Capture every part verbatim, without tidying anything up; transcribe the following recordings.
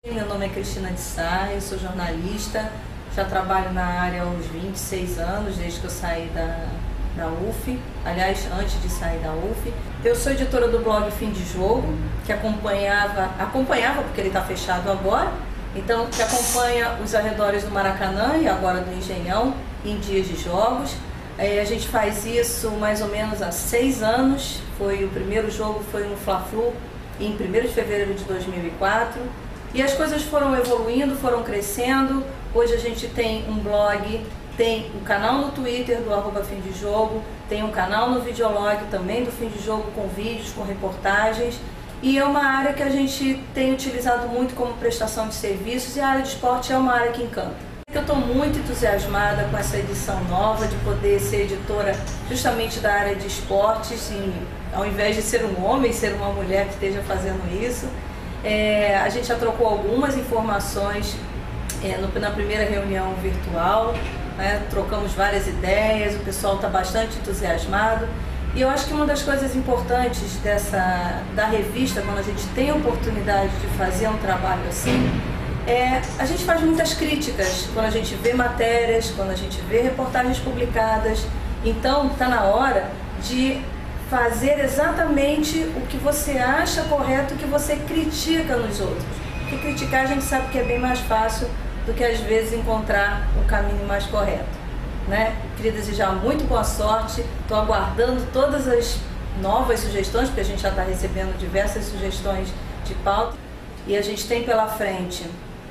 Meu nome é Cristina de Sá, eu sou jornalista, já trabalho na área há uns vinte e seis anos, desde que eu saí da, da U F, aliás, antes de sair da U F. Eu sou editora do blog Fim de Jogo, que acompanhava, acompanhava porque ele está fechado agora, então que acompanha os arredores do Maracanã e agora do Engenhão em dias de jogos. É, a gente faz isso mais ou menos há seis anos, foi, o primeiro jogo foi no Fla-Flu em primeiro de fevereiro de dois mil e quatro. E as coisas foram evoluindo, foram crescendo. Hoje a gente tem um blog, tem um canal no Twitter do arroba Fim de Jogo, tem um canal no Videolog também do Fim de Jogo com vídeos, com reportagens. E é uma área que a gente tem utilizado muito como prestação de serviços, e a área de esporte é uma área que encanta. Eu estou muito entusiasmada com essa edição nova, de poder ser editora justamente da área de esportes, e, ao invés de ser um homem, ser uma mulher que esteja fazendo isso. É, a gente já trocou algumas informações é, no, na primeira reunião virtual, né, trocamos várias ideias, o pessoal está bastante entusiasmado. E eu acho que uma das coisas importantes dessa, da revista, quando a gente tem a oportunidade de fazer um trabalho assim, é, a gente faz muitas críticas quando a gente vê matérias, quando a gente vê reportagens publicadas. Então está na hora de fazer exatamente o que você acha correto, o que você critica nos outros. Porque criticar a gente sabe que é bem mais fácil do que às vezes encontrar o caminho mais correto, né? Queria desejar muito boa sorte, estou aguardando todas as novas sugestões, porque a gente já está recebendo diversas sugestões de pauta, e a gente tem pela frente,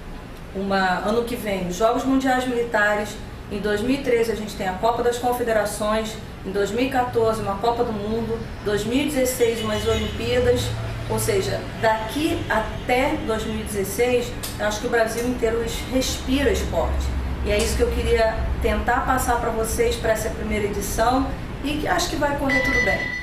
uma, ano que vem, os Jogos Mundiais Militares. Em dois mil e treze a gente tem a Copa das Confederações, em dois mil e quatorze uma Copa do Mundo, dois mil e dezesseis umas Olimpíadas, ou seja, daqui até dois mil e dezesseis, eu acho que o Brasil inteiro respira esporte. E é isso que eu queria tentar passar para vocês para essa primeira edição, e acho que vai correr tudo bem.